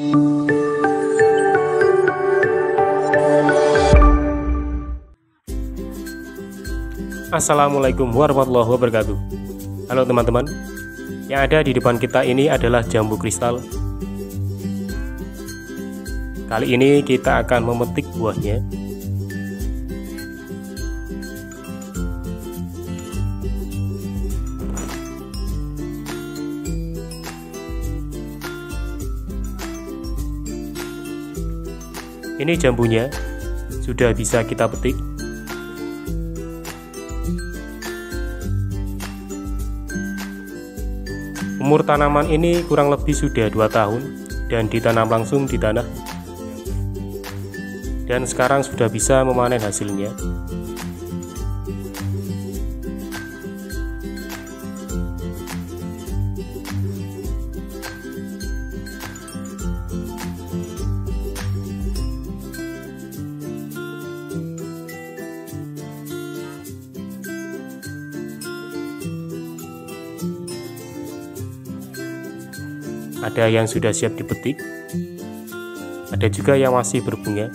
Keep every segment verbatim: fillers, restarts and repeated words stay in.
Assalamualaikum warahmatullahi wabarakatuh. Halo teman-teman, yang ada di depan kita ini adalah jambu kristal. Kali ini kita akan memetik buahnya. Ini jambunya sudah bisa kita petik. Umur tanaman ini kurang lebih sudah dua tahun dan ditanam langsung di tanah, dan sekarang sudah bisa memanen hasilnya. Ada yang sudah siap dipetik, ada juga yang masih berbunga.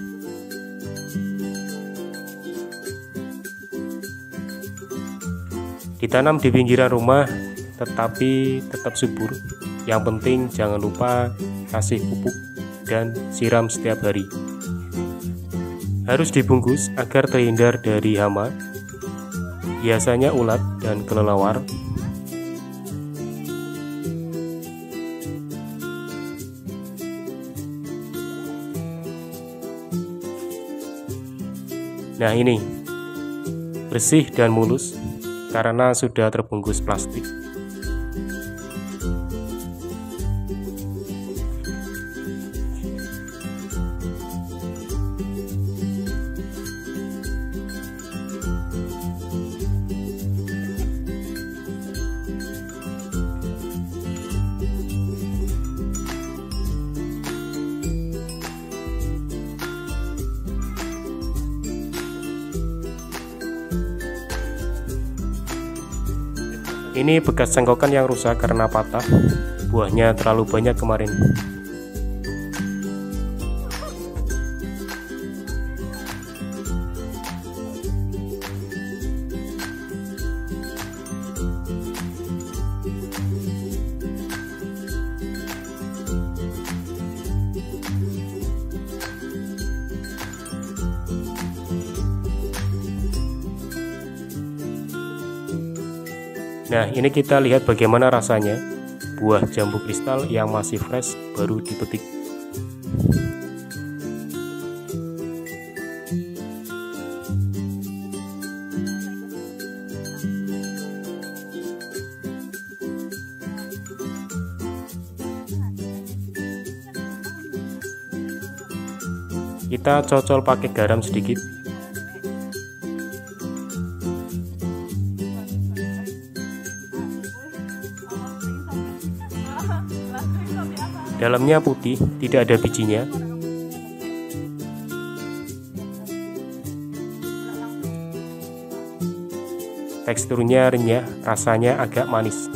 Ditanam di pinggiran rumah, tetapi tetap subur. Yang penting jangan lupa kasih pupuk dan siram setiap hari. Harus dibungkus agar terhindar dari hama, biasanya ulat dan kelelawar. Nah, ini bersih dan mulus karena sudah terbungkus plastik. Ini bekas cengkokan yang rusak karena patah, buahnya terlalu banyak kemarin. Nah, ini kita lihat bagaimana rasanya buah jambu kristal yang masih fresh baru dipetik. Kita cocol pakai garam sedikit. Dalamnya putih, tidak ada bijinya. Teksturnya renyah, rasanya agak manis.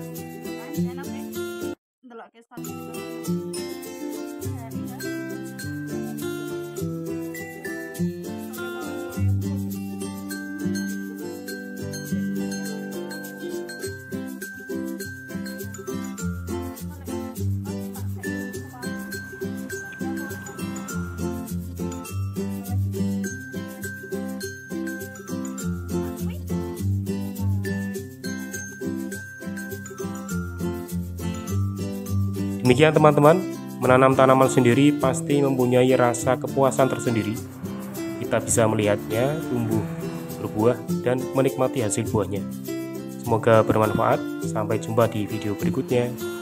Demikian teman-teman, menanam tanaman sendiri pasti mempunyai rasa kepuasan tersendiri. Kita bisa melihatnya tumbuh, berbuah, dan menikmati hasil buahnya. Semoga bermanfaat. Sampai jumpa di video berikutnya.